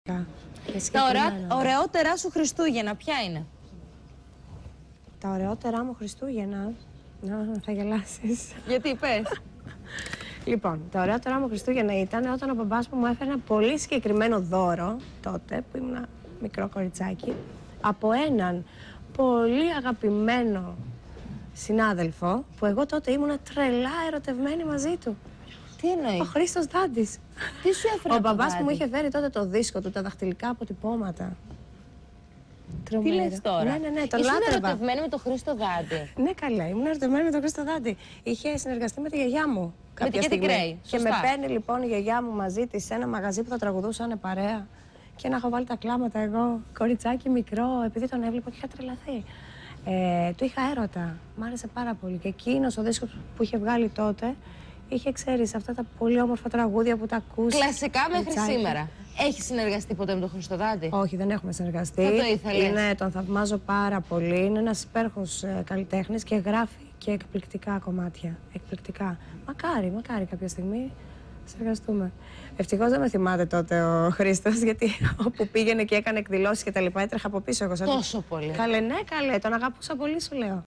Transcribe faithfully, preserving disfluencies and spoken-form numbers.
Τα ωραία, ωραιότερά σου Χριστούγεννα, ποια είναι? Τα ωραιότερά μου Χριστούγεννα. Να, θα γελάσεις. Γιατί, πες. Λοιπόν, τα ωραιότερά μου Χριστούγεννα ήταν όταν ο μπαμπάς μου μου έφερε ένα πολύ συγκεκριμένο δώρο, τότε που ήμουν μικρό κοριτσάκι, από έναν πολύ αγαπημένο συνάδελφο, που εγώ τότε ήμουν τρελά ερωτευμένη μαζί του. Τι εννοεί? Ο Χρήστος Δάντης. Τι σου έφερε? Ο μπαμπάς μου είχε φέρει τότε το δίσκο του, τα δαχτυλικά αποτυπώματα. Τι λες τώρα? Ναι, ναι, ναι, τον Ήσουν λάτρευα. ερωτευμένη με τον Χρήστο Δάντη? Ναι, καλά, ήμουν ερωτευμένη με τον Χρήστο Δάντη. Είχε συνεργαστεί με τη γιαγιά μου κάποια Με την στιγμή. Κρέη, Και με παίρνει λοιπόν η γιαγιά μου μαζί της σε ένα μαγαζί που θα τραγουδούσαν παρέα. Και να έχω βάλει τα κλάματα εγώ, κοριτσάκι μικρό, επειδή τον έβλεπα και είχα τρελαθεί. Ε, του είχα έρωτα. Μ' άρεσε πάρα πολύ. Και εκείνος ο δίσκος που είχε βγάλει τότε είχε, ξέρεις, αυτά τα πολύ όμορφα τραγούδια που τα ακούς. Κλασικά μέχρι κοριτσάκι. σήμερα. Έχει συνεργαστεί ποτέ με τον Χρήστο Δάντη? Όχι, δεν έχουμε συνεργαστεί. Θα το ήθελες? Είναι, τον θαυμάζω πάρα πολύ. Είναι ένας υπέροχος ε, καλλιτέχνης και γράφει και εκπληκτικά κομμάτια. Εκπληκτικά. Μακάρι, μακάρι κάποια στιγμή συνεργαστούμε. Ευτυχώς δεν με θυμάται τότε ο Χρήστος, γιατί όπου πήγαινε και έκανε εκδηλώσεις και τα λοιπά έτρεχα από πίσω εγώ. Σαν Τόσο πολύ? Καλέ, ναι, καλέ. Τον αγαπούσα πολύ, σου λέω.